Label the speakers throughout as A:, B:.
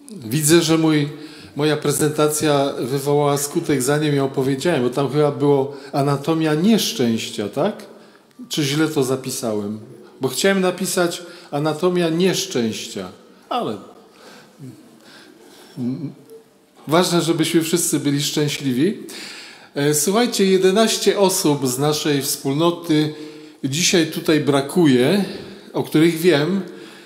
A: Widzę, że moja prezentacja wywołała skutek, zanim ją powiedziałem, bo tam chyba było anatomia nieszczęścia, tak? Czy źle to zapisałem? Bo chciałem napisać anatomia nieszczęścia, ale ważne, żebyśmy wszyscy byli szczęśliwi. Słuchajcie, 11 osób z naszej wspólnoty dzisiaj tutaj brakuje, o których wiem.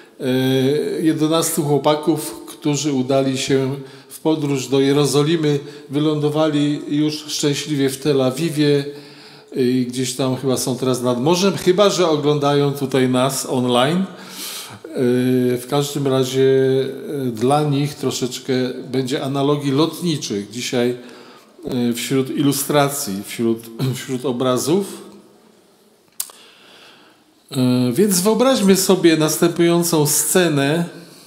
A: 11 chłopaków, którzy udali się w podróż do Jerozolimy, wylądowali już szczęśliwie w Tel Awiwie i gdzieś tam chyba są teraz nad morzem, chyba że oglądają tutaj nas online. W każdym razie dla nich troszeczkę będzie analogii lotniczych dzisiaj wśród ilustracji, wśród obrazów. Więc wyobraźmy sobie następującą scenę.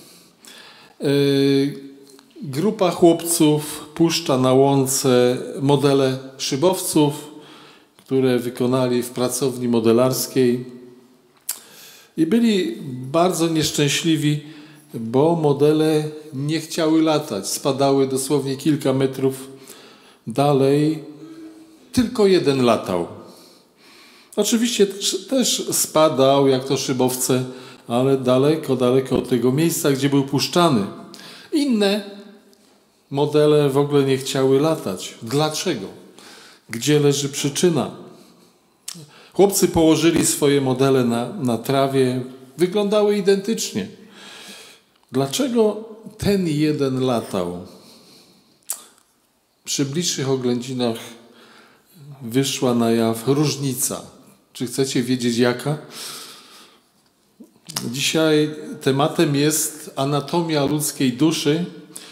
A: Grupa chłopców puszcza na łące modele szybowców, które wykonali w pracowni modelarskiej i byli bardzo nieszczęśliwi, bo modele nie chciały latać. Spadały dosłownie kilka metrów dalej. Tylko jeden latał. Oczywiście też spadał, jak to szybowce, ale daleko, daleko od tego miejsca, gdzie był puszczany. Inne modele w ogóle nie chciały latać. Dlaczego? Gdzie leży przyczyna? Chłopcy położyli swoje modele na trawie. Wyglądały identycznie. Dlaczego ten jeden latał? Przy bliższych oględzinach wyszła na jaw różnica. Czy chcecie wiedzieć jaka? Dzisiaj tematem jest anatomia ludzkiej duszy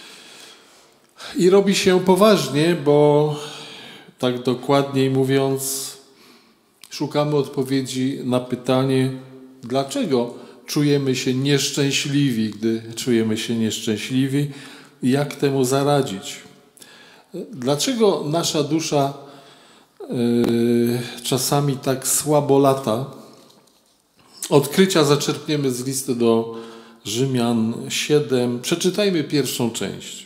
A: i robi się poważnie, bo tak dokładniej mówiąc, szukamy odpowiedzi na pytanie, dlaczego czujemy się nieszczęśliwi, gdy czujemy się nieszczęśliwi i jak temu zaradzić. Dlaczego nasza dusza czasami tak słabo lata? Odkrycia zaczerpniemy z listy do Rzymian 7. Przeczytajmy pierwszą część.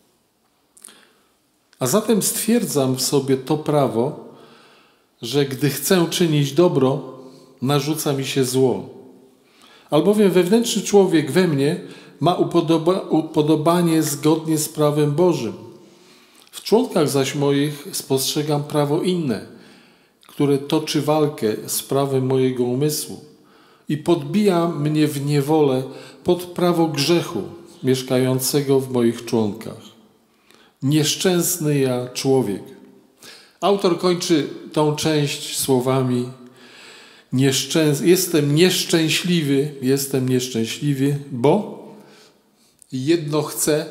A: A zatem stwierdzam w sobie to prawo, że gdy chcę czynić dobro, narzuca mi się zło. Albowiem wewnętrzny człowiek we mnie ma upodobanie zgodnie z prawem Bożym. W członkach zaś moich spostrzegam prawo inne, które toczy walkę z prawem mojego umysłu i podbija mnie w niewolę pod prawo grzechu mieszkającego w moich członkach. Nieszczęsny ja człowiek. Autor kończy tą część słowami jestem nieszczęśliwy, bo jedno chcę,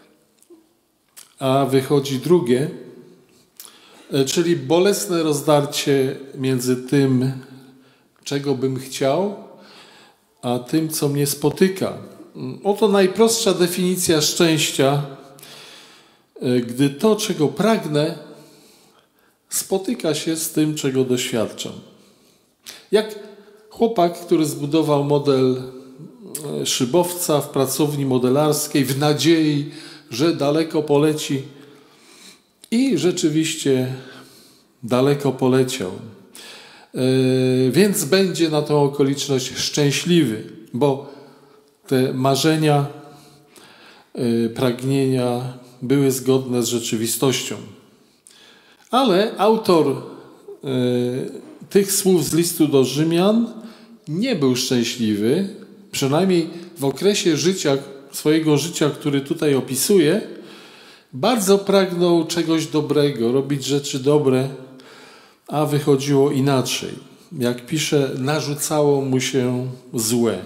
A: a wychodzi drugie, czyli bolesne rozdarcie między tym, czego bym chciał, a tym, co mnie spotyka. Oto najprostsza definicja szczęścia, gdy to, czego pragnę, spotyka się z tym, czego doświadczam. Jak chłopak, który zbudował model szybowca w pracowni modelarskiej w nadziei, że daleko poleci i rzeczywiście daleko poleciał. Więc będzie na tą okoliczność szczęśliwy, bo te marzenia, pragnienia były zgodne z rzeczywistością. Ale autor tych słów z listu do Rzymian nie był szczęśliwy, przynajmniej w okresie swojego życia, który tutaj opisuje, bardzo pragnął czegoś dobrego, robić rzeczy dobre, a wychodziło inaczej. Jak pisze, narzucało mu się złe.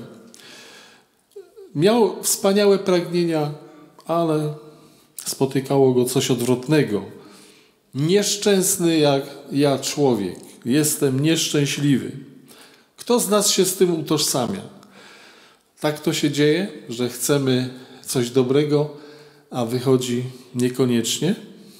A: Miał wspaniałe pragnienia, ale spotykało go coś odwrotnego. Nieszczęsny jak ja człowiek. Jestem nieszczęśliwy. Kto z nas się z tym utożsamia? Tak to się dzieje, że chcemy coś dobrego, a wychodzi niekoniecznie.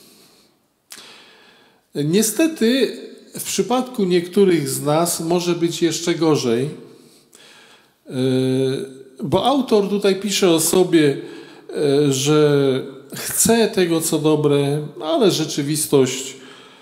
A: Niestety w przypadku niektórych z nas może być jeszcze gorzej, bo autor tutaj pisze o sobie, że chce tego, co dobre, ale rzeczywistość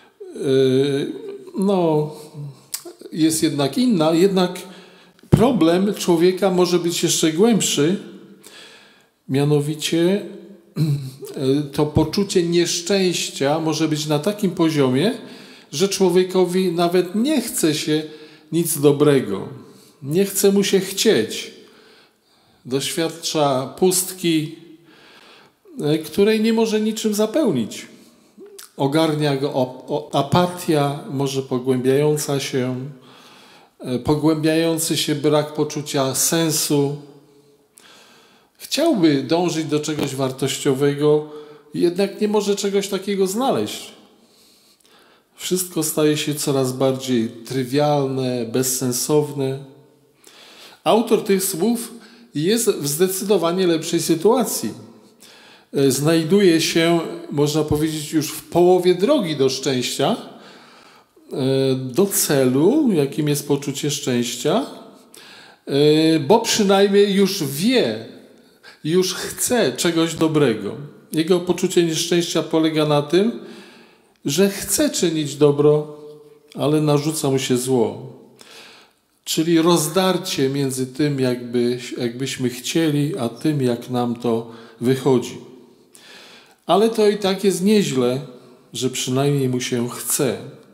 A: jest jednak inna. Jednak problem człowieka może być jeszcze głębszy, mianowicie to poczucie nieszczęścia może być na takim poziomie, że człowiekowi nawet nie chce się nic dobrego. Nie chce mu się chcieć. Doświadcza pustki, której nie może niczym zapełnić. Ogarnia go apatia, może pogłębiający się brak poczucia sensu. Chciałby dążyć do czegoś wartościowego, jednak nie może czegoś takiego znaleźć. Wszystko staje się coraz bardziej trywialne, bezsensowne. Autor tych słów jest w zdecydowanie lepszej sytuacji. Znajduje się, można powiedzieć, już w połowie drogi do szczęścia, do celu, jakim jest poczucie szczęścia, bo przynajmniej już wie, już chce czegoś dobrego. Jego poczucie nieszczęścia polega na tym, że chce czynić dobro, ale narzuca mu się zło. Czyli rozdarcie między tym, jakbyśmy chcieli, a tym, jak nam to wychodzi. Ale to i tak jest nieźle, że przynajmniej mu się chce.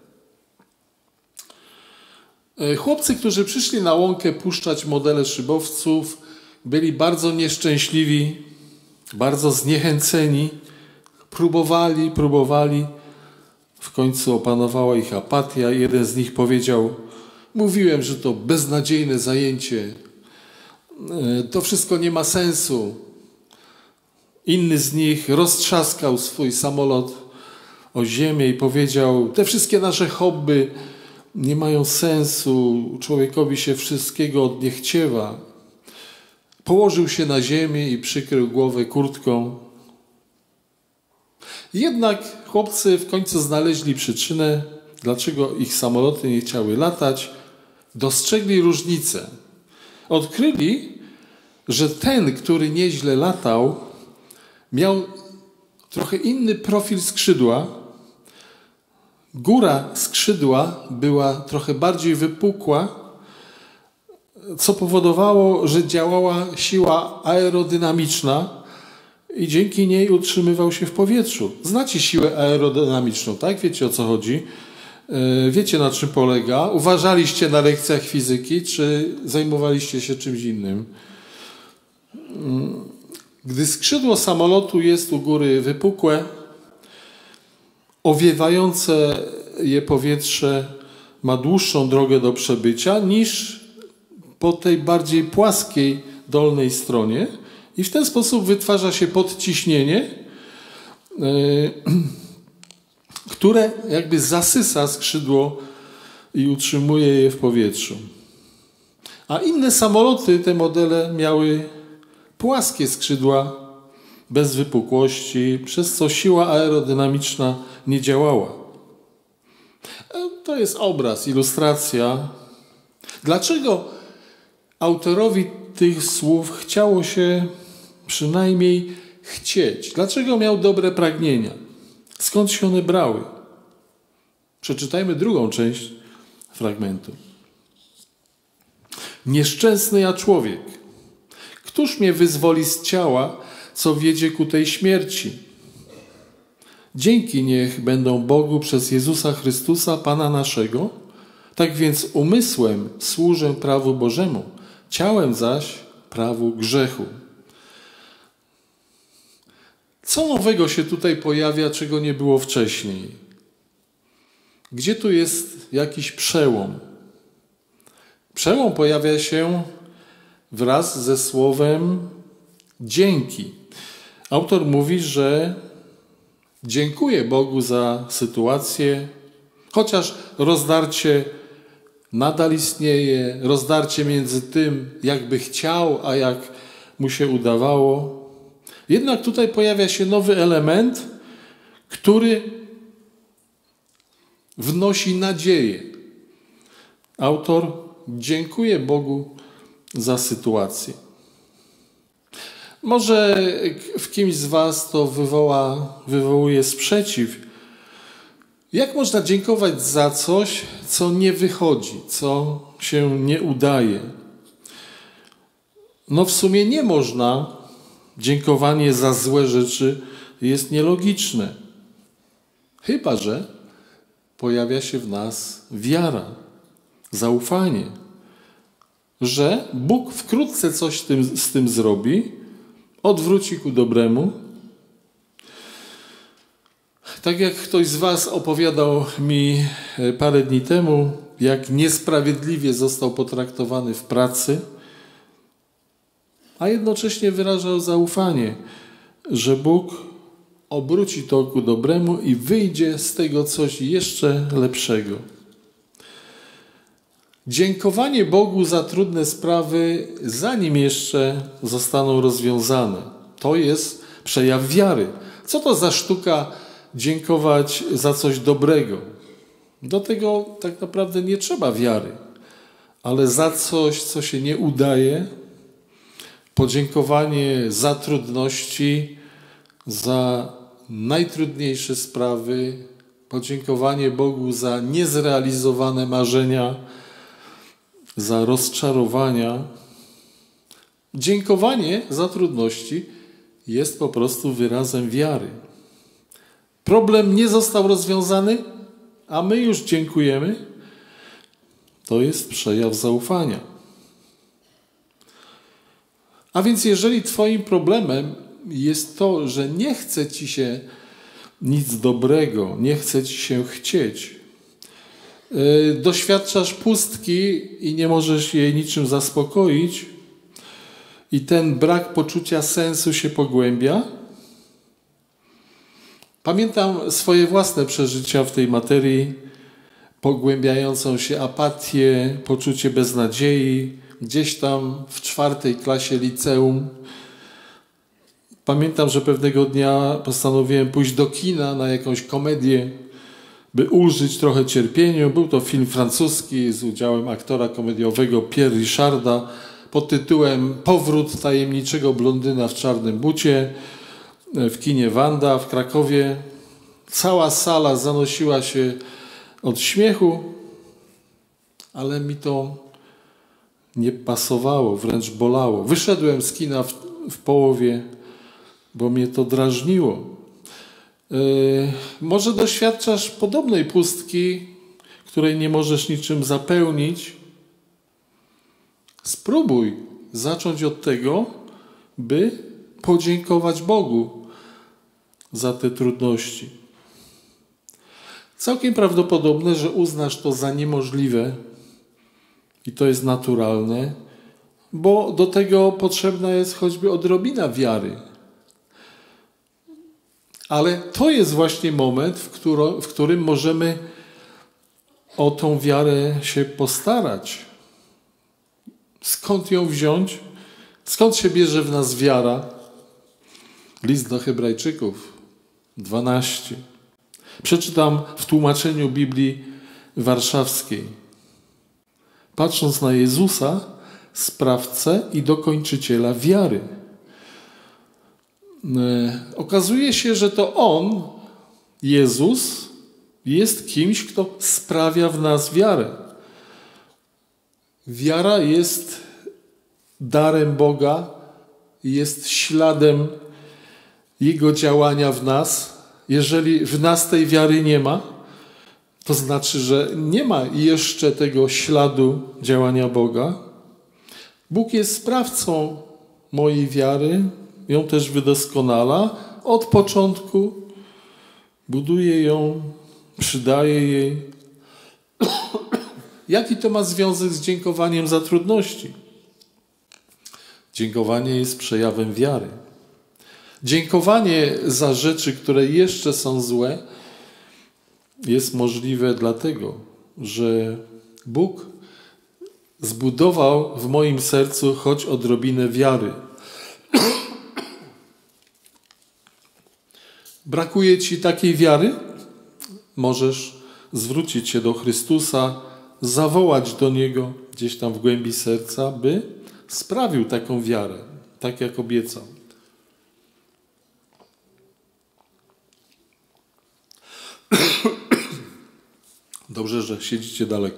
A: Chłopcy, którzy przyszli na łąkę puszczać modele szybowców, byli bardzo nieszczęśliwi, bardzo zniechęceni. Próbowali. W końcu opanowała ich apatia. Jeden z nich powiedział: mówiłem, że to beznadziejne zajęcie. To wszystko nie ma sensu. Inny z nich roztrzaskał swój samolot o ziemię i powiedział: te wszystkie nasze hobby nie mają sensu. Człowiekowi się wszystkiego odniechciewa. Położył się na ziemię i przykrył głowę kurtką. Jednak chłopcy w końcu znaleźli przyczynę, dlaczego ich samoloty nie chciały latać. Dostrzegli różnicę. Odkryli, że ten, który nieźle latał, miał trochę inny profil skrzydła. Góra skrzydła była trochę bardziej wypukła, co powodowało, że działała siła aerodynamiczna i dzięki niej utrzymywał się w powietrzu. Znacie siłę aerodynamiczną, tak? Wiecie, o co chodzi? Wiecie, na czym polega? Uważaliście na lekcjach fizyki, czy zajmowaliście się czymś innym? Gdy skrzydło samolotu jest u góry wypukłe, owiewające je powietrze ma dłuższą drogę do przebycia niż po tej bardziej płaskiej dolnej stronie i w ten sposób wytwarza się podciśnienie, które jakby zasysa skrzydło i utrzymuje je w powietrzu. A inne samoloty, te modele, miały płaskie skrzydła bez wypukłości, przez co siła aerodynamiczna nie działała. To jest obraz, ilustracja. Dlaczego autorowi tych słów chciało się przynajmniej chcieć? Dlaczego miał dobre pragnienia? Skąd się one brały? Przeczytajmy drugą część fragmentu. Nieszczęsny ja człowiek, któż mnie wyzwoli z ciała, co wiedzie ku tej śmierci? Dzięki niech będą Bogu przez Jezusa Chrystusa, Pana naszego. Tak więc umysłem służę prawu Bożemu, ciałem zaś prawu grzechu. Co nowego się tutaj pojawia, czego nie było wcześniej? Gdzie tu jest jakiś przełom? Przełom pojawia się wraz ze słowem dzięki. Autor mówi, że dziękuję Bogu za sytuację, chociaż rozdarcie nadal istnieje, rozdarcie między tym, jakby chciał, a jak mu się udawało. Jednak tutaj pojawia się nowy element, który wnosi nadzieję. Autor dziękuję Bogu za sytuację. Może w kimś z was to wywołuje sprzeciw. Jak można dziękować za coś, co nie wychodzi, co się nie udaje? No w sumie nie można. Dziękowanie za złe rzeczy jest nielogiczne. Chyba że pojawia się w nas wiara, zaufanie, że Bóg wkrótce coś z tym zrobi, odwróci ku dobremu. Tak jak ktoś z was opowiadał mi parę dni temu, jak niesprawiedliwie został potraktowany w pracy, a jednocześnie wyrażał zaufanie, że Bóg obróci to ku dobremu i wyjdzie z tego coś jeszcze lepszego. Dziękowanie Bogu za trudne sprawy, zanim jeszcze zostaną rozwiązane. To jest przejaw wiary. Co to za sztuka dziękować za coś dobrego? Do tego tak naprawdę nie trzeba wiary, ale za coś, co się nie udaje, podziękowanie za trudności, za najtrudniejsze sprawy, podziękowanie Bogu za niezrealizowane marzenia, za rozczarowania. Dziękowanie za trudności jest po prostu wyrazem wiary. Problem nie został rozwiązany, a my już dziękujemy. To jest przejaw zaufania. A więc jeżeli twoim problemem jest to, że nie chce ci się nic dobrego, nie chce ci się chcieć, doświadczasz pustki i nie możesz jej niczym zaspokoić i ten brak poczucia sensu się pogłębia. Pamiętam swoje własne przeżycia w tej materii, pogłębiającą się apatię, poczucie beznadziei, gdzieś tam w 4. klasie liceum. Pamiętam, że pewnego dnia postanowiłem pójść do kina na jakąś komedię, by ulżyć trochę cierpieniu. Był to film francuski z udziałem aktora komediowego Pierre Richarda pod tytułem Powrót tajemniczego blondyna w czarnym bucie w kinie Wanda w Krakowie. Cała sala zanosiła się od śmiechu, ale mi to nie pasowało, wręcz bolało. Wyszedłem z kina w połowie, bo mnie to drażniło. Może doświadczasz podobnej pustki, której nie możesz niczym zapełnić. Spróbuj zacząć od tego, by podziękować Bogu za te trudności. Całkiem prawdopodobne, że uznasz to za niemożliwe i to jest naturalne, bo do tego potrzebna jest choćby odrobina wiary. Ale to jest właśnie moment, w którym możemy o tą wiarę się postarać. Skąd ją wziąć? Skąd się bierze w nas wiara? List do Hebrajczyków 12. Przeczytam w tłumaczeniu Biblii Warszawskiej. Patrząc na Jezusa, sprawcę i dokończyciela wiary. Okazuje się, że to On, Jezus, jest kimś, kto sprawia w nas wiarę. Wiara jest darem Boga, jest śladem Jego działania w nas. Jeżeli w nas tej wiary nie ma, to znaczy, że nie ma jeszcze tego śladu działania Boga. Bóg jest sprawcą mojej wiary, ją też wydoskonala od początku, buduje ją, przydaje jej. Jaki to ma związek z dziękowaniem za trudności? Dziękowanie jest przejawem wiary. Dziękowanie za rzeczy, które jeszcze są złe, jest możliwe dlatego, że Bóg zbudował w moim sercu choć odrobinę wiary. Brakuje ci takiej wiary? Możesz zwrócić się do Chrystusa, zawołać do Niego gdzieś tam w głębi serca, by sprawił taką wiarę, tak jak obiecał. Dobrze, że siedzicie daleko.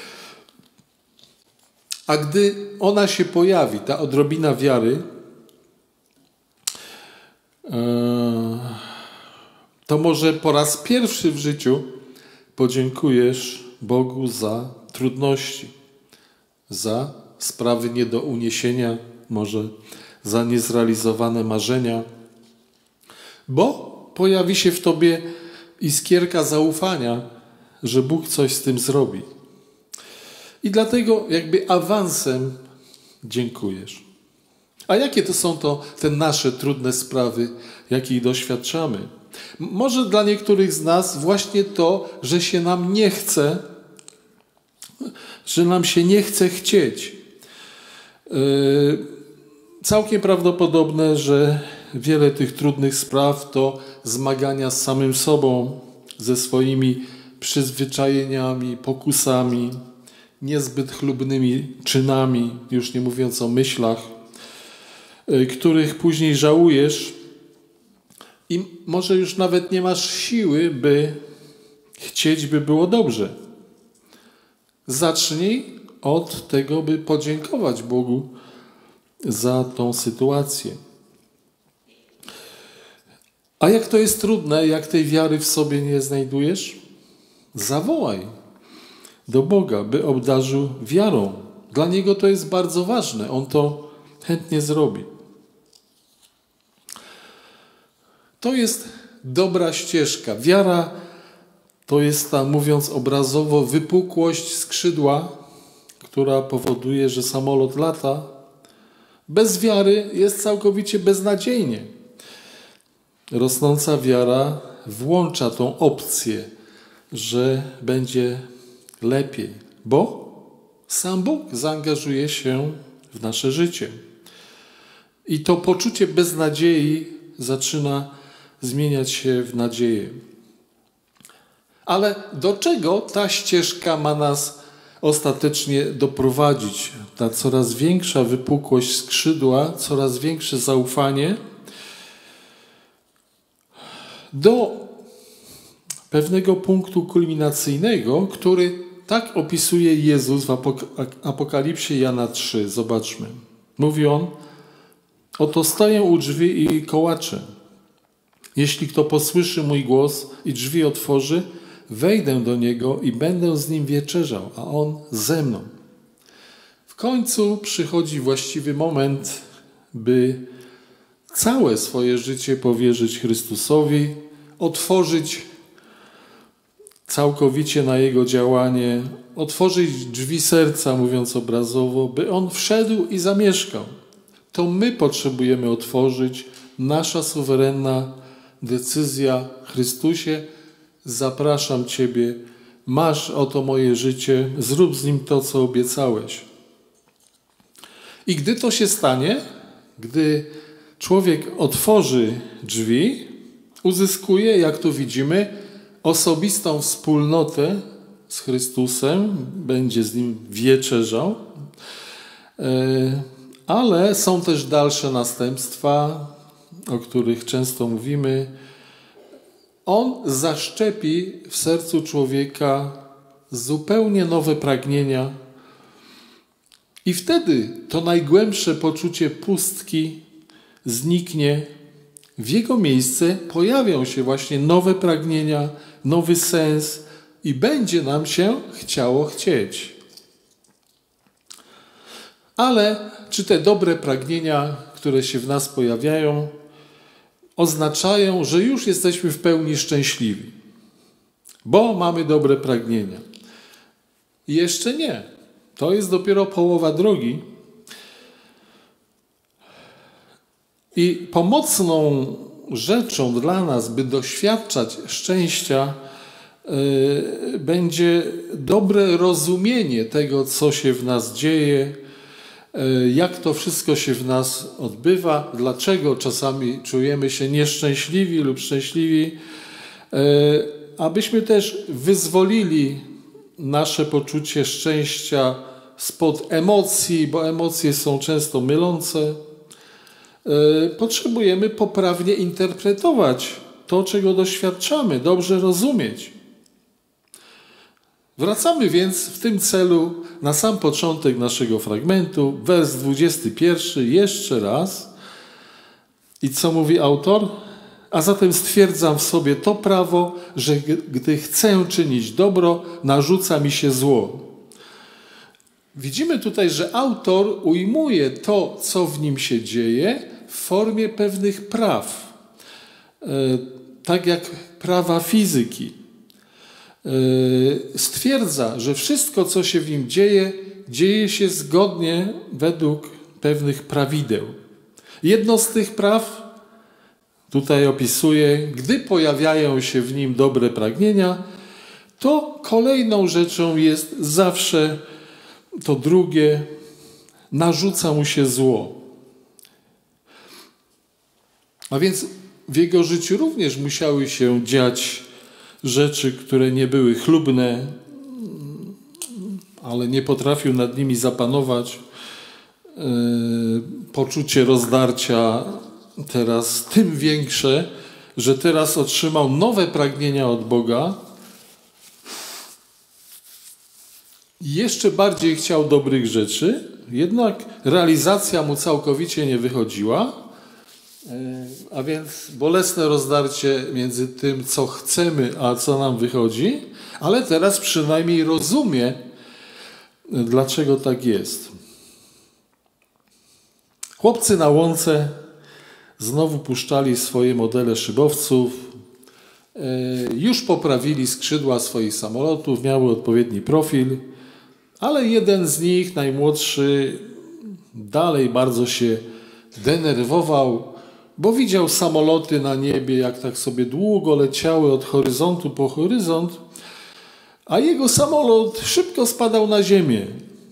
A: A gdy ona się pojawi, ta odrobina wiary, to może po raz pierwszy w życiu podziękujesz Bogu za trudności, za sprawy nie do uniesienia, może za niezrealizowane marzenia, bo pojawi się w tobie iskierka zaufania, że Bóg coś z tym zrobi. I dlatego jakby awansem dziękujesz. A jakie to są te nasze trudne sprawy, jakich doświadczamy? Może dla niektórych z nas właśnie to, że się nam nie chce, że nam się nie chce chcieć. Całkiem prawdopodobne, że wiele tych trudnych spraw to zmagania z samym sobą, ze swoimi przyzwyczajeniami, pokusami, niezbyt chlubnymi czynami, już nie mówiąc o myślach, których później żałujesz i może już nawet nie masz siły, by chcieć, by było dobrze. Zacznij od tego, by podziękować Bogu za tą sytuację. A jak to jest trudne, jak tej wiary w sobie nie znajdujesz? Zawołaj do Boga, by obdarzył wiarą. Dla Niego to jest bardzo ważne. On to chętnie zrobi. To jest dobra ścieżka. Wiara to jest ta, mówiąc obrazowo, wypukłość skrzydła, która powoduje, że samolot lata. Bez wiary jest całkowicie beznadziejnie. Rosnąca wiara włącza tą opcję, że będzie lepiej, bo sam Bóg zaangażuje się w nasze życie. I to poczucie beznadziei zaczyna zmieniać się w nadzieję. Ale do czego ta ścieżka ma nas ostatecznie doprowadzić? Ta coraz większa wypukłość skrzydła, coraz większe zaufanie do pewnego punktu kulminacyjnego, który tak opisuje Jezus w Apokalipsie Jana 3. Zobaczmy. Mówi on: oto stoję u drzwi i kołaczę. Jeśli kto posłyszy mój głos i drzwi otworzy, wejdę do niego i będę z nim wieczerzał, a on ze mną. W końcu przychodzi właściwy moment, by całe swoje życie powierzyć Chrystusowi, otworzyć całkowicie na Jego działanie, otworzyć drzwi serca, mówiąc obrazowo, by On wszedł i zamieszkał. To my potrzebujemy otworzyć, nasza suwerenna decyzja. Chrystusie, zapraszam Ciebie, masz oto moje życie, zrób z nim to, co obiecałeś. I gdy to się stanie, gdy człowiek otworzy drzwi, uzyskuje, jak tu widzimy, osobistą wspólnotę z Chrystusem, będzie z Nim wieczerzał, ale są też dalsze następstwa, o których często mówimy. On zaszczepi w sercu człowieka zupełnie nowe pragnienia i wtedy to najgłębsze poczucie pustki zniknie. W jego miejsce pojawią się właśnie nowe pragnienia, nowy sens i będzie nam się chciało chcieć. Ale czy te dobre pragnienia, które się w nas pojawiają, oznaczają, że już jesteśmy w pełni szczęśliwi, bo mamy dobre pragnienia? Jeszcze nie. To jest dopiero połowa drogi. I pomocną rzeczą dla nas, by doświadczać szczęścia, będzie dobre rozumienie tego, co się w nas dzieje, jak to wszystko się w nas odbywa, dlaczego czasami czujemy się nieszczęśliwi lub szczęśliwi, abyśmy też wyzwolili nasze poczucie szczęścia spod emocji, bo emocje są często mylące. Potrzebujemy poprawnie interpretować to, czego doświadczamy, dobrze rozumieć. Wracamy więc w tym celu na sam początek naszego fragmentu, wers 21, jeszcze raz. I co mówi autor? A zatem stwierdzam w sobie to prawo, że gdy chcę czynić dobro, narzuca mi się zło. Widzimy tutaj, że autor ujmuje to, co w nim się dzieje, w formie pewnych praw. Tak jak prawa fizyki. Stwierdza, że wszystko, co się w nim dzieje, dzieje się zgodnie według pewnych prawideł. Jedno z tych praw tutaj opisuje, gdy pojawiają się w nim dobre pragnienia, to kolejną rzeczą jest zawsze to drugie, narzuca mu się zło. A więc w jego życiu również musiały się dziać rzeczy, które nie były chlubne, ale nie potrafił nad nimi zapanować. Poczucie rozdarcia teraz tym większe, że teraz otrzymał nowe pragnienia od Boga. Jeszcze bardziej chciał dobrych rzeczy, jednak realizacja mu całkowicie nie wychodziła. A więc bolesne rozdarcie między tym, co chcemy, a co nam wychodzi, ale teraz przynajmniej rozumie, dlaczego tak jest. Chłopcy na łące znowu puszczali swoje modele szybowców, już poprawili skrzydła swoich samolotów, miały odpowiedni profil, ale jeden z nich, najmłodszy, dalej bardzo się denerwował, bo widział samoloty na niebie, jak tak sobie długo leciały od horyzontu po horyzont, a jego samolot szybko spadał na ziemię.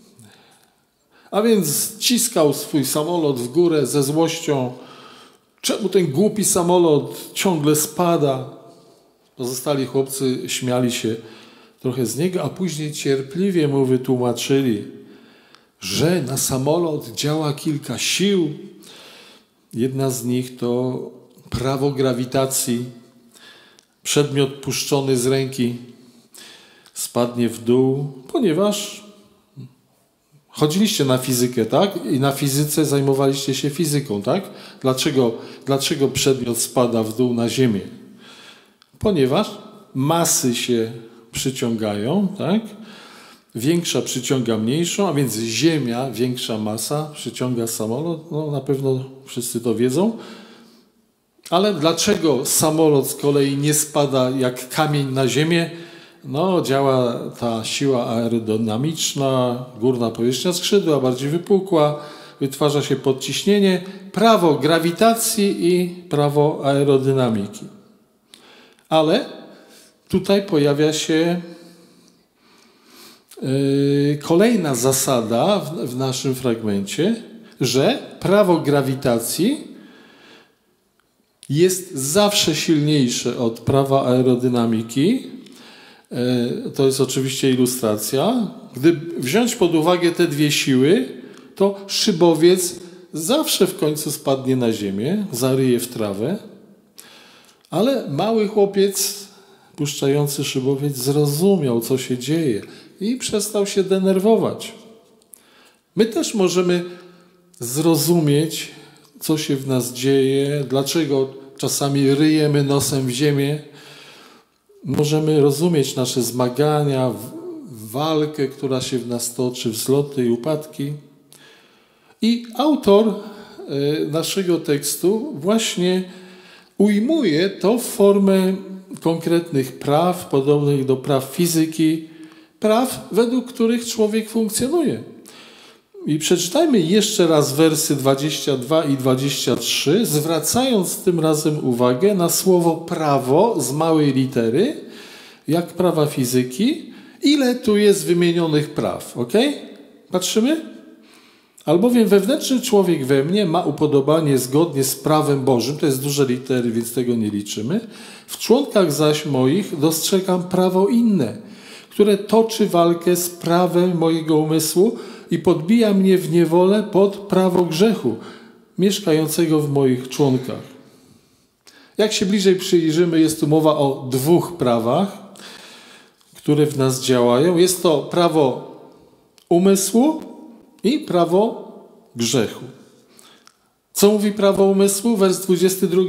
A: A więc ciskał swój samolot w górę ze złością. Czemu ten głupi samolot ciągle spada? Pozostali chłopcy śmiali się trochę z niego, a później cierpliwie mu wytłumaczyli, że na samolot działa kilka sił. Jedna z nich to prawo grawitacji. Przedmiot puszczony z ręki spadnie w dół, ponieważ chodziliście na fizykę, tak? I na fizyce zajmowaliście się fizyką, tak? Dlaczego przedmiot spada w dół na ziemię? Ponieważ masy się przyciągają, tak? Większa przyciąga mniejszą, a więc Ziemia, większa masa przyciąga samolot. No na pewno wszyscy to wiedzą. Ale dlaczego samolot z kolei nie spada jak kamień na ziemię? No działa ta siła aerodynamiczna, górna powierzchnia skrzydła bardziej wypukła, wytwarza się podciśnienie, prawo grawitacji i prawo aerodynamiki. Ale tutaj pojawia się kolejna zasada w naszym fragmencie, że prawo grawitacji jest zawsze silniejsze od prawa aerodynamiki. To jest oczywiście ilustracja. Gdy wziąć pod uwagę te dwie siły, to szybowiec zawsze w końcu spadnie na ziemię, zaryje w trawę, ale mały chłopiec puszczający szybowiec zrozumiał, co się dzieje i przestał się denerwować. My też możemy zrozumieć, co się w nas dzieje, dlaczego czasami ryjemy nosem w ziemię. Możemy rozumieć nasze zmagania, walkę, która się w nas toczy, wzloty i upadki. I autor naszego tekstu właśnie ujmuje to w formę konkretnych praw, podobnych do praw fizyki, praw, według których człowiek funkcjonuje. I przeczytajmy jeszcze raz wersy 22 i 23, zwracając tym razem uwagę na słowo prawo z małej litery, jak prawa fizyki. Ile tu jest wymienionych praw, ok? Patrzymy? Albowiem wewnętrzny człowiek we mnie ma upodobanie zgodnie z prawem Bożym, to jest duże litery, więc tego nie liczymy. W członkach zaś moich dostrzegam prawo inne, które toczy walkę z prawem mojego umysłu i podbija mnie w niewolę pod prawo grzechu, mieszkającego w moich członkach. Jak się bliżej przyjrzymy, jest tu mowa o dwóch prawach, które w nas działają. Jest to prawo umysłu i prawo grzechu. Co mówi prawo umysłu? Wers 22.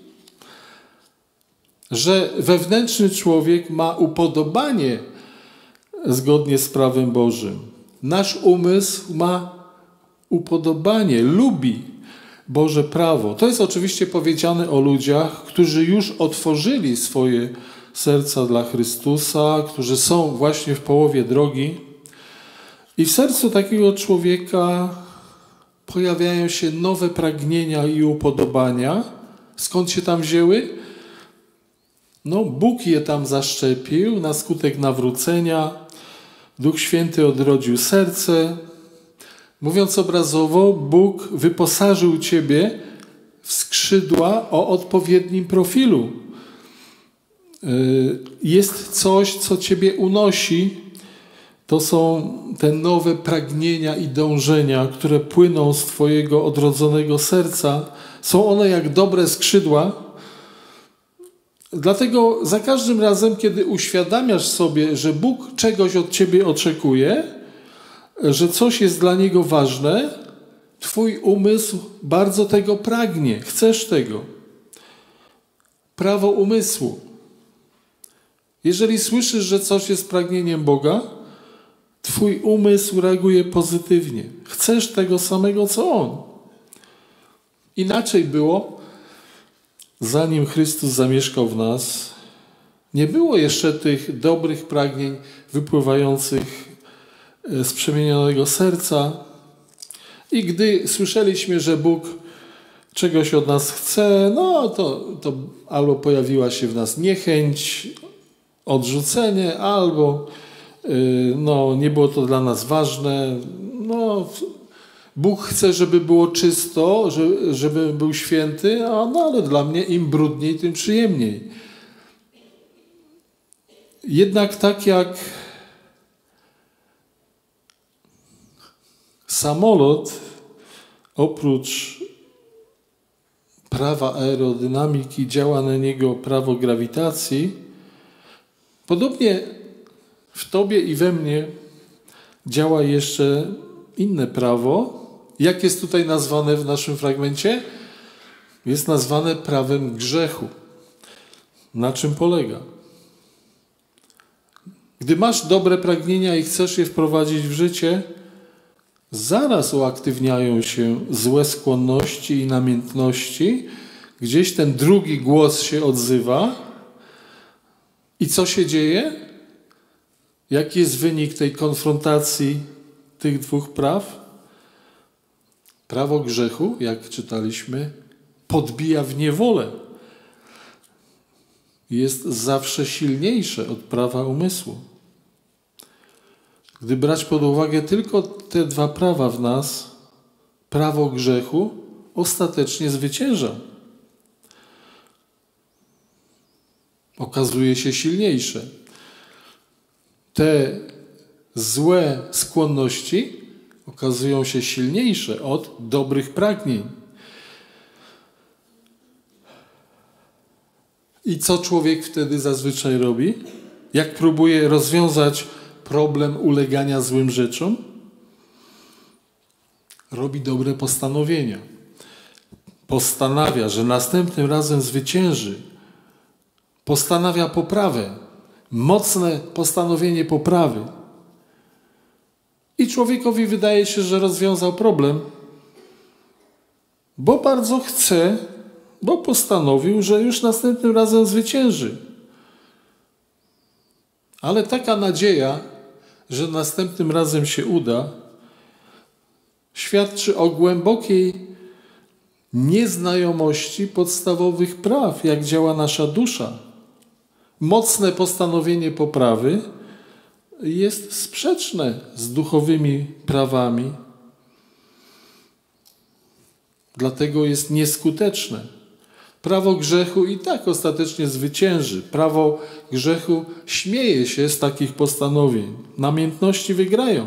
A: Że wewnętrzny człowiek ma upodobanie zgodnie z prawem Bożym. Nasz umysł ma upodobanie, lubi Boże prawo. To jest oczywiście powiedziane o ludziach, którzy już otworzyli swoje serca dla Chrystusa, którzy są właśnie w połowie drogi. I w sercu takiego człowieka pojawiają się nowe pragnienia i upodobania. Skąd się tam wzięły? No, Bóg je tam zaszczepił na skutek nawrócenia. Duch Święty odrodził serce. Mówiąc obrazowo, Bóg wyposażył ciebie w skrzydła o odpowiednim profilu. Jest coś, co ciebie unosi. To są te nowe pragnienia i dążenia, które płyną z twojego odrodzonego serca. Są one jak dobre skrzydła. Dlatego za każdym razem, kiedy uświadamiasz sobie, że Bóg czegoś od ciebie oczekuje, że coś jest dla Niego ważne, twój umysł bardzo tego pragnie, chcesz tego. Prawo umysłu. Jeżeli słyszysz, że coś jest pragnieniem Boga, twój umysł reaguje pozytywnie. Chcesz tego samego, co On. Inaczej było, zanim Chrystus zamieszkał w nas, nie było jeszcze tych dobrych pragnień wypływających z przemienionego serca. I gdy słyszeliśmy, że Bóg czegoś od nas chce, no to albo pojawiła się w nas niechęć, odrzucenie, albo nie było to dla nas ważne. Bóg chce, żeby było czysto, żeby był święty, ale dla mnie im brudniej, tym przyjemniej. Jednak tak jak samolot, oprócz prawa aerodynamiki działa na niego prawo grawitacji, podobnie w tobie i we mnie działa jeszcze inne prawo. Jak jest tutaj nazwane w naszym fragmencie? Jest nazwane prawem grzechu. Na czym polega? Gdy masz dobre pragnienia i chcesz je wprowadzić w życie, zaraz uaktywniają się złe skłonności i namiętności. Gdzieś ten drugi głos się odzywa. I co się dzieje? Jaki jest wynik tej konfrontacji tych dwóch praw? Prawo grzechu, jak czytaliśmy, podbija w niewolę. Jest zawsze silniejsze od prawa umysłu. Gdy brać pod uwagę tylko te dwa prawa w nas, prawo grzechu ostatecznie zwycięża. Okazuje się silniejsze. Te złe skłonności okazują się silniejsze od dobrych pragnień. I co człowiek wtedy zazwyczaj robi? Jak próbuje rozwiązać problem ulegania złym rzeczom? Robi dobre postanowienia. Postanawia, że następnym razem zwycięży. Postanawia poprawę. Mocne postanowienie poprawy. I człowiekowi wydaje się, że rozwiązał problem, bo bardzo chce, bo postanowił, że już następnym razem zwycięży. Ale taka nadzieja, że następnym razem się uda, świadczy o głębokiej nieznajomości podstawowych praw, jak działa nasza dusza. Mocne postanowienie poprawy jest sprzeczne z duchowymi prawami. Dlatego jest nieskuteczne. Prawo grzechu i tak ostatecznie zwycięży. Prawo grzechu śmieje się z takich postanowień. Namiętności wygrają.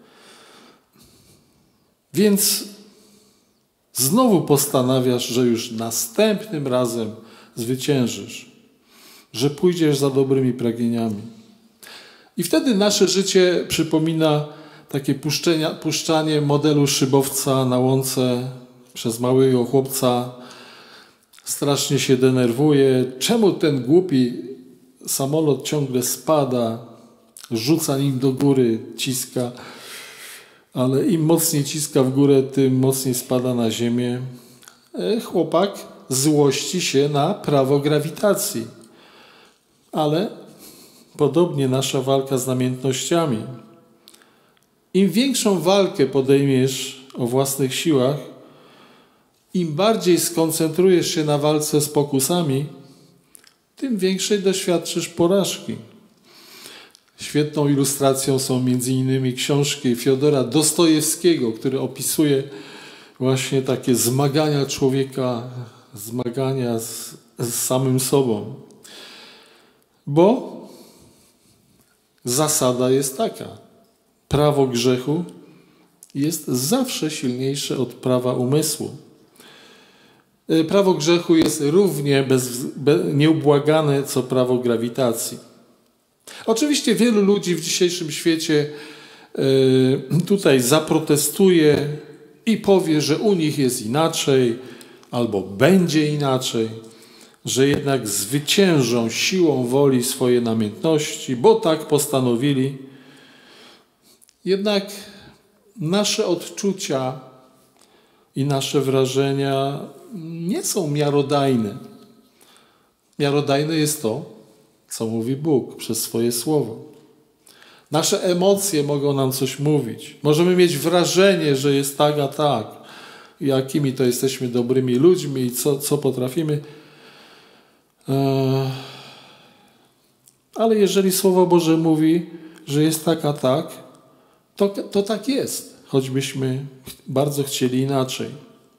A: Więc znowu postanawiasz, że już następnym razem zwyciężysz. Że pójdziesz za dobrymi pragnieniami. I wtedy nasze życie przypomina takie puszczanie modelu szybowca na łące przez małego chłopca. Strasznie się denerwuje. Czemu ten głupi samolot ciągle spada, rzuca nim do góry, ciska, ale im mocniej ciska w górę, tym mocniej spada na ziemię. Chłopak złości się na prawo grawitacji. Ale podobnie nasza walka z namiętnościami. Im większą walkę podejmiesz o własnych siłach, im bardziej skoncentrujesz się na walce z pokusami, tym większej doświadczysz porażki. Świetną ilustracją są m.in. książki Fiodora Dostojewskiego, który opisuje właśnie takie zmagania człowieka, zmagania z samym sobą. Bo zasada jest taka. Prawo grzechu jest zawsze silniejsze od prawa umysłu. Prawo grzechu jest równie nieubłagane co prawo grawitacji. Oczywiście wielu ludzi w dzisiejszym świecie tutaj zaprotestuje i powie, że u nich jest inaczej albo będzie inaczej, że jednak zwyciężą siłą woli swoje namiętności, bo tak postanowili. Jednak nasze odczucia i nasze wrażenia nie są miarodajne. Miarodajne jest to, co mówi Bóg przez swoje słowo. Nasze emocje mogą nam coś mówić. Możemy mieć wrażenie, że jest tak, a tak. Jakimi to jesteśmy dobrymi ludźmi i co potrafimy. Ale jeżeli Słowo Boże mówi, że jest tak, a tak, to tak jest. Choćbyśmy bardzo chcieli inaczej.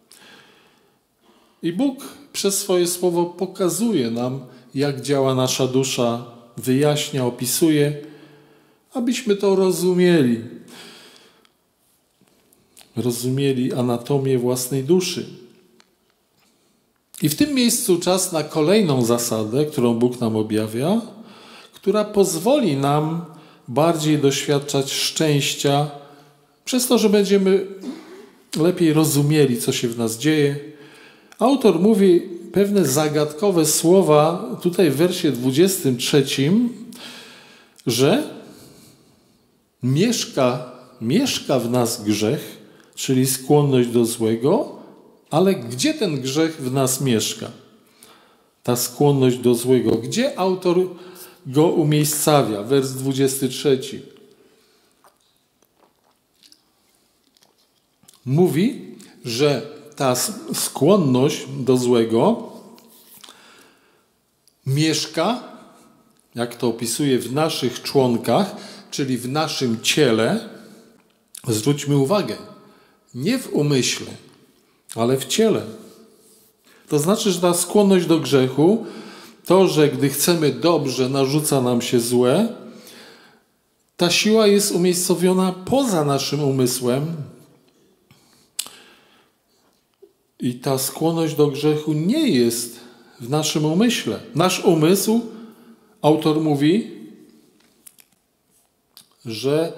A: I Bóg przez swoje słowo pokazuje nam, jak działa nasza dusza, wyjaśnia, opisuje, abyśmy to rozumieli. Rozumieli anatomię własnej duszy. I w tym miejscu czas na kolejną zasadę, którą Bóg nam objawia, która pozwoli nam bardziej doświadczać szczęścia przez to, że będziemy lepiej rozumieli, co się w nas dzieje. Autor mówi pewne zagadkowe słowa tutaj w wersie 23, że mieszka w nas grzech, czyli skłonność do złego, ale gdzie ten grzech w nas mieszka? Ta skłonność do złego. Gdzie autor go umiejscawia? Wers 23. Mówi, że ta skłonność do złego mieszka, jak to opisuje, w naszych członkach, czyli w naszym ciele. Zwróćmy uwagę, nie w umyśle, ale w ciele. To znaczy, że ta skłonność do grzechu, to, że gdy chcemy dobrze, narzuca nam się złe, ta siła jest umiejscowiona poza naszym umysłem i ta skłonność do grzechu nie jest w naszym umyśle. Nasz umysł, autor mówi, że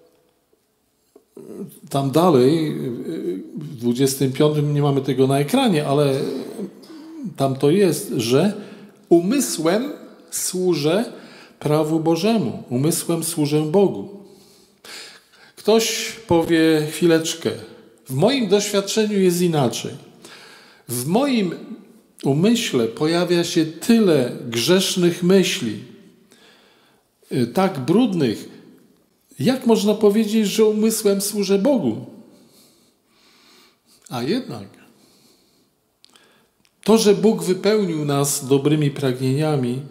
A: tam dalej, w 25 nie mamy tego na ekranie, ale tam to jest, że umysłem służę prawu Bożemu. Umysłem służę Bogu. Ktoś powie, chwileczkę, w moim doświadczeniu jest inaczej. W moim umyśle pojawia się tyle grzesznych myśli, tak brudnych. Jak można powiedzieć, że umysłem służę Bogu? A jednak to, że Bóg wypełnił nas dobrymi pragnieniami,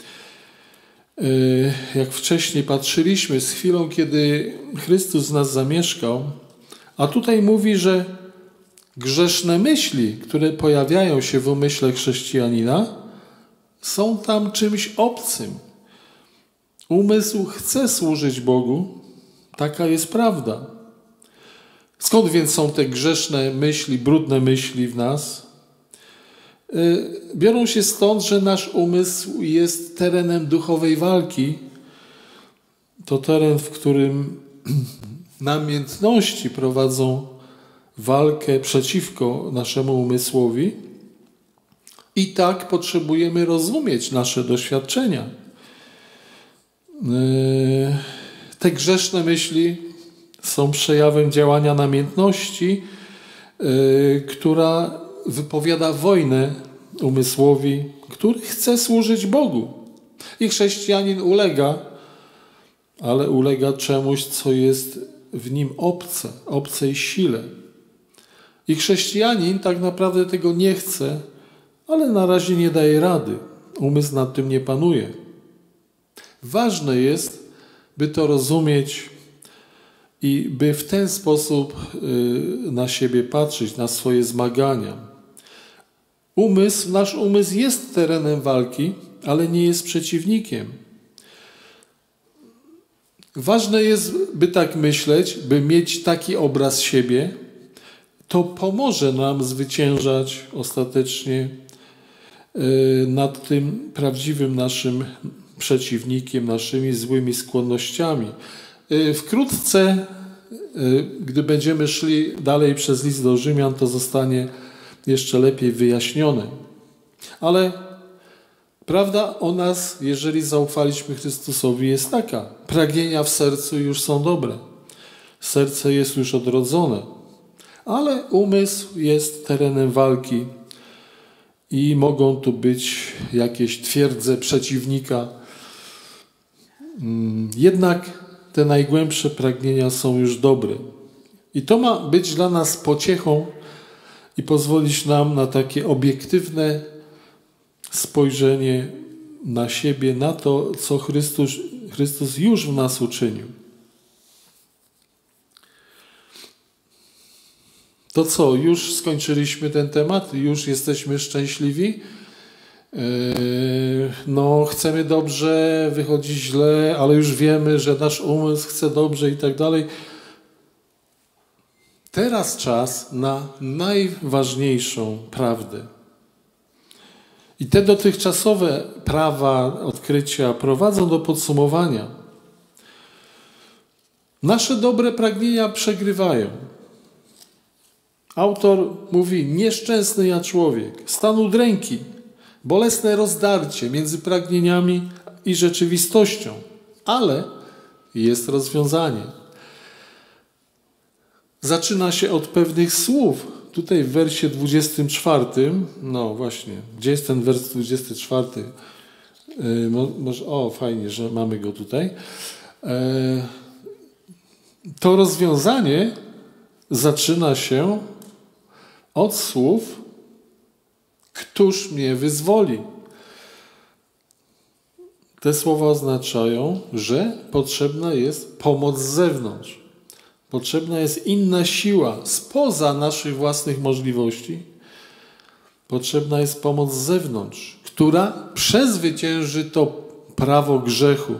A: jak wcześniej patrzyliśmy, z chwilą, kiedy Chrystus w nas zamieszkał, a tutaj mówi, że grzeszne myśli, które pojawiają się w umyśle chrześcijanina, są tam czymś obcym. Umysł chce służyć Bogu, taka jest prawda. Skąd więc są te grzeszne myśli, brudne myśli w nas? Biorą się stąd, że nasz umysł jest terenem duchowej walki, to teren, w którym namiętności prowadzą walkę przeciwko naszemu umysłowi i tak potrzebujemy rozumieć nasze doświadczenia. Te grzeszne myśli są przejawem działania namiętności, która wypowiada wojnę umysłowi, który chce służyć Bogu. I chrześcijanin ulega, ale ulega czemuś, co jest w nim obce, obcej sile. I chrześcijanin tak naprawdę tego nie chce, ale na razie nie daje rady. Umysł nad tym nie panuje. Ważne jest, by to rozumieć i by w ten sposób na siebie patrzeć, na swoje zmagania. Nasz umysł jest terenem walki, ale nie jest przeciwnikiem. Ważne jest, by tak myśleć, by mieć taki obraz siebie. To pomoże nam zwyciężać ostatecznie nad tym prawdziwym naszym przeciwnikiem, naszymi złymi skłonnościami. Wkrótce, gdy będziemy szli dalej przez list do Rzymian, to zostanie jeszcze lepiej wyjaśnione. Ale prawda o nas, jeżeli zaufaliśmy Chrystusowi, jest taka. Pragnienia w sercu już są dobre. Serce jest już odrodzone. Ale umysł jest terenem walki i mogą tu być jakieś twierdze przeciwnika. Jednak te najgłębsze pragnienia są już dobre. I to ma być dla nas pociechą i pozwolić nam na takie obiektywne spojrzenie na siebie, na to, co Chrystus już w nas uczynił. To co, już skończyliśmy ten temat? Już jesteśmy szczęśliwi? Chcemy dobrze, wychodzi źle, ale już wiemy, że nasz umysł chce dobrze i tak dalej. Teraz czas na najważniejszą prawdę. I te dotychczasowe prawa, odkrycia prowadzą do podsumowania. Nasze dobre pragnienia przegrywają. Autor mówi, nieszczęsny ja człowiek, stan udręki, bolesne rozdarcie między pragnieniami i rzeczywistością, ale jest rozwiązanie. Zaczyna się od pewnych słów. Tutaj w wersie 24, no właśnie, gdzie jest ten wers 24? Fajnie, że mamy go tutaj. To rozwiązanie zaczyna się od słów, któż mnie wyzwoli. Te słowa oznaczają, że potrzebna jest pomoc z zewnątrz. Potrzebna jest inna siła spoza naszych własnych możliwości. Potrzebna jest pomoc z zewnątrz, która przezwycięży to prawo grzechu.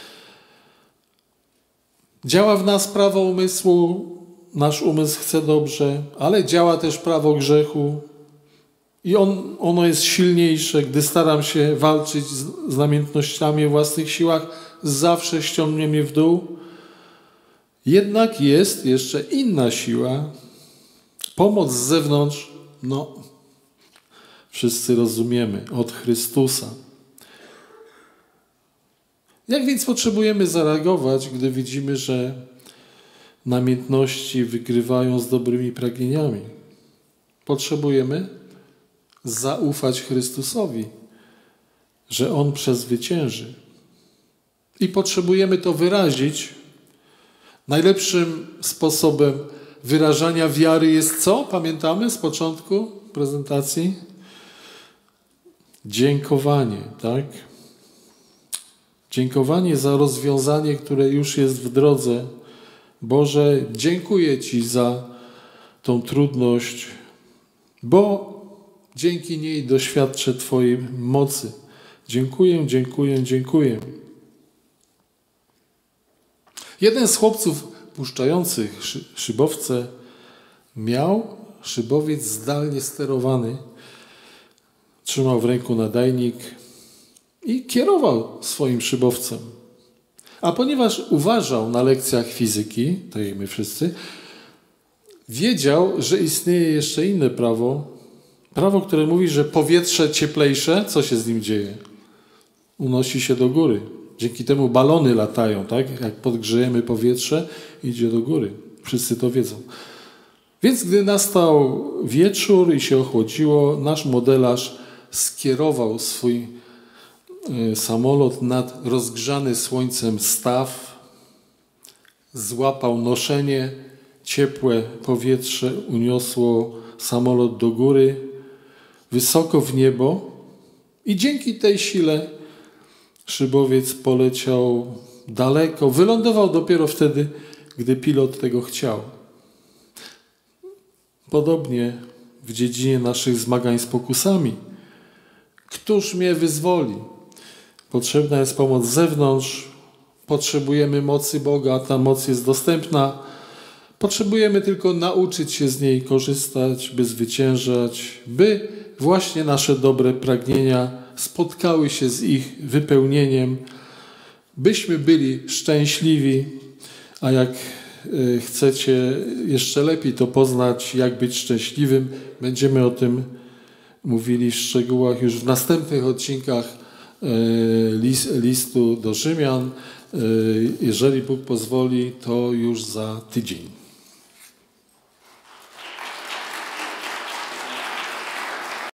A: Działa w nas prawo umysłu, nasz umysł chce dobrze, ale działa też prawo grzechu i ono jest silniejsze. Gdy staram się walczyć z namiętnościami o własnych siłach, zawsze ściągnie mnie w dół. Jednak jest jeszcze inna siła, pomoc z zewnątrz, wszyscy rozumiemy, od Chrystusa. Jak więc potrzebujemy zareagować, gdy widzimy, że namiętności wygrywają z dobrymi pragnieniami? Potrzebujemy zaufać Chrystusowi, że On przezwycięży. I potrzebujemy to wyrazić. Najlepszym sposobem wyrażania wiary jest co? Pamiętamy z początku prezentacji? Dziękowanie, tak? Dziękowanie za rozwiązanie, które już jest w drodze. Boże, dziękuję Ci za tą trudność, bo dzięki niej doświadczę Twojej mocy. Dziękuję, dziękuję, dziękuję. Jeden z chłopców puszczających szybowce miał szybowiec zdalnie sterowany. Trzymał w ręku nadajnik i kierował swoim szybowcem. A ponieważ uważał na lekcjach fizyki, tak jak my wszyscy, wiedział, że istnieje jeszcze inne prawo. Prawo, które mówi, że powietrze cieplejsze, co się z nim dzieje? Unosi się do góry. Dzięki temu balony latają, tak? Jak podgrzejemy powietrze, idzie do góry. Wszyscy to wiedzą. Więc gdy nastał wieczór i się ochłodziło, nasz modelarz skierował swój samolot nad rozgrzany słońcem staw, złapał noszenie, ciepłe powietrze uniosło samolot do góry, wysoko w niebo i dzięki tej sile szybowiec poleciał daleko, wylądował dopiero wtedy, gdy pilot tego chciał. Podobnie w dziedzinie naszych zmagań z pokusami. Któż mnie wyzwoli? Potrzebna jest pomoc z zewnątrz, potrzebujemy mocy Boga, ta moc jest dostępna. Potrzebujemy tylko nauczyć się z niej korzystać, by zwyciężać, by właśnie nasze dobre pragnienia spotkały się z ich wypełnieniem, byśmy byli szczęśliwi, a jak chcecie jeszcze lepiej to poznać, jak być szczęśliwym, będziemy o tym mówili w szczegółach już w następnych odcinkach listu do Rzymian. Jeżeli Bóg pozwoli, to już za tydzień.